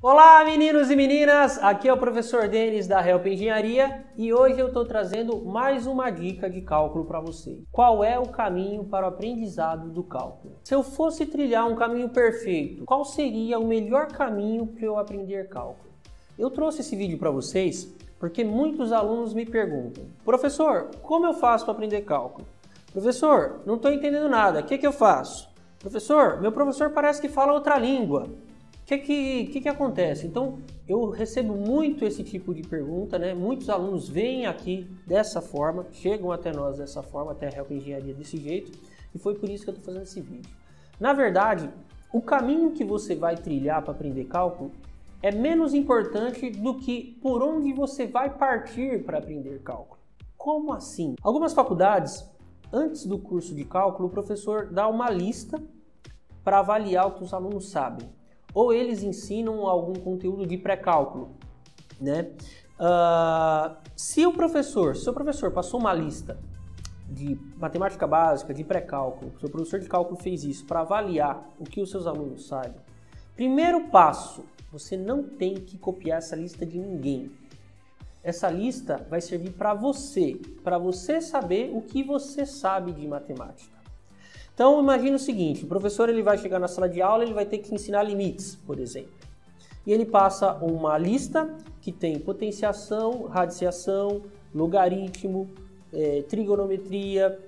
Olá meninos e meninas, aqui é o professor Denis da Help Engenharia e hoje eu estou trazendo mais uma dica de cálculo para vocês. Qual é o caminho para o aprendizado do cálculo? Se eu fosse trilhar um caminho perfeito, qual seria o melhor caminho para eu aprender cálculo? Eu trouxe esse vídeo para vocês porque muitos alunos me perguntam: professor, como eu faço para aprender cálculo? Professor, não estou entendendo nada, o que eu faço? Professor, meu professor parece que fala outra língua. O que acontece? Então, eu recebo muito esse tipo de pergunta, né? Muitos alunos vêm aqui dessa forma, chegam até nós dessa forma, até a Help Engenharia desse jeito, e foi por isso que eu estou fazendo esse vídeo. Na verdade, o caminho que você vai trilhar para aprender cálculo é menos importante do que por onde você vai partir para aprender cálculo. Como assim? Algumas faculdades, antes do curso de cálculo, o professor dá uma lista para avaliar o que os alunos sabem. Ou eles ensinam algum conteúdo de pré-cálculo, né? Se o seu professor passou uma lista de matemática básica, de pré-cálculo, seu professor de cálculo fez isso para avaliar o que os seus alunos sabem, primeiro passo, você não tem que copiar essa lista de ninguém. Essa lista vai servir para você saber o que você sabe de matemática. Então, imagine o seguinte, o professor ele vai chegar na sala de aula, ele vai ter que ensinar limites, por exemplo. E ele passa uma lista que tem potenciação, radiciação, logaritmo, trigonometria,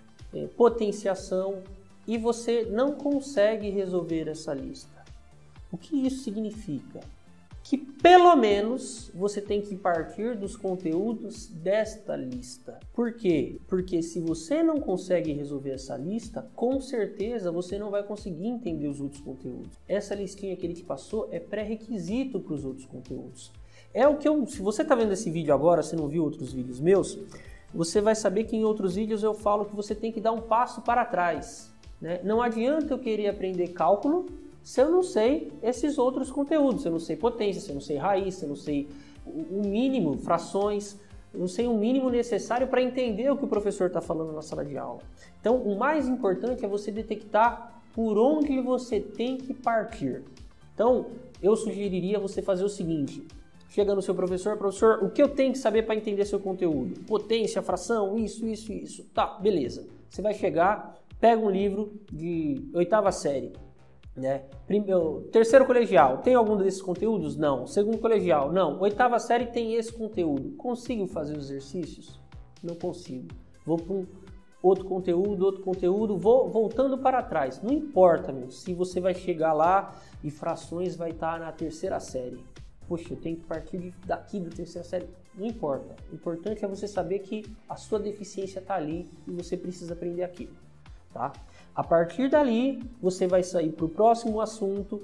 potenciação, e você não consegue resolver essa lista. O que isso significa? Que pelo menos você tem que partir dos conteúdos desta lista. Por quê? Porque se você não consegue resolver essa lista, com certeza você não vai conseguir entender os outros conteúdos. Essa listinha que ele te passou é pré-requisito para os outros conteúdos. É o que se você está vendo esse vídeo agora, se não viu outros vídeos meus, você vai saber que em outros vídeos eu falo que você tem que dar um passo para trás, né? Não adianta eu querer aprender cálculo se eu não sei esses outros conteúdos, se eu não sei potência, se eu não sei raiz, se eu não sei o mínimo, frações, eu não sei o mínimo necessário para entender o que o professor está falando na sala de aula. Então, o mais importante é você detectar por onde você tem que partir. Então, eu sugeriria você fazer o seguinte: chega no seu professor, o que eu tenho que saber para entender seu conteúdo? Potência, fração, isso. Tá, beleza. Você vai chegar, pega um livro de 8ª série. Né? Terceiro colegial, tem algum desses conteúdos? Não. Segundo colegial, não. 8ª série tem esse conteúdo. Consigo fazer os exercícios? Não consigo. Vou para um outro conteúdo, vou voltando para trás. Não importa, se você vai chegar lá e frações vai estar na 3ª série. Poxa, eu tenho que partir daqui da 3ª série. Não importa. O importante é você saber que a sua deficiência está ali e você precisa aprender aquilo. Tá? A partir dali, você vai sair para o próximo assunto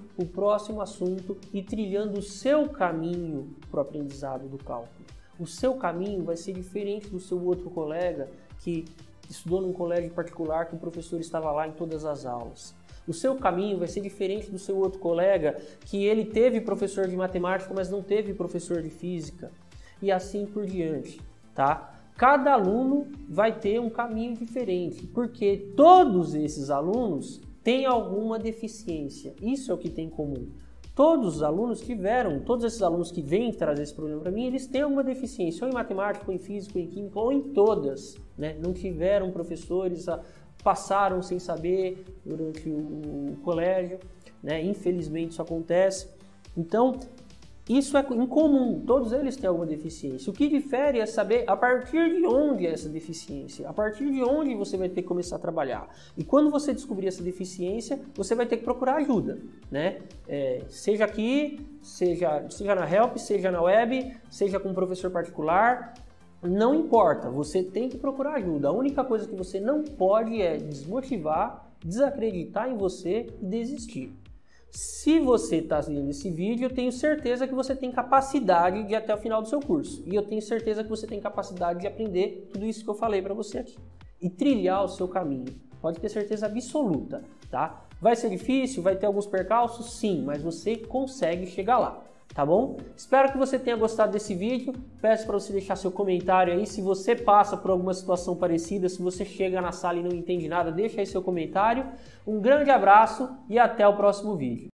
e trilhando o seu caminho para o aprendizado do cálculo. O seu caminho vai ser diferente do seu outro colega que estudou num colégio particular que o professor estava lá em todas as aulas. O seu caminho vai ser diferente do seu outro colega que ele teve professor de matemática, mas não teve professor de física. E assim por diante, tá? Cada aluno vai ter um caminho diferente, porque todos esses alunos têm alguma deficiência. Isso é o que tem em comum. Todos os alunos todos esses alunos que vêm trazer esse problema para mim, eles têm alguma deficiência, ou em matemática, ou em física, ou em química, ou em todas, né? Não tiveram professores, passaram sem saber durante o colégio, né? Infelizmente isso acontece. Então, isso é incomum, todos eles têm alguma deficiência. O que difere é saber a partir de onde é essa deficiência, a partir de onde você vai ter que começar a trabalhar. E quando você descobrir essa deficiência, você vai ter que procurar ajuda, né? Seja aqui, seja na Help, seja na web, seja com um professor particular, não importa, você tem que procurar ajuda. A única coisa que você não pode é desmotivar, desacreditar em você e desistir. Se você está vendo esse vídeo, eu tenho certeza que você tem capacidade de ir até o final do seu curso. E eu tenho certeza que você tem capacidade de aprender tudo isso que eu falei para você aqui. E trilhar o seu caminho. Pode ter certeza absoluta, tá? Vai ser difícil, vai ter alguns percalços? Sim, mas você consegue chegar lá. Tá bom? Espero que você tenha gostado desse vídeo. Peço para você deixar seu comentário aí. Se você passa por alguma situação parecida, se você chega na sala e não entende nada, deixa aí seu comentário. Um grande abraço e até o próximo vídeo.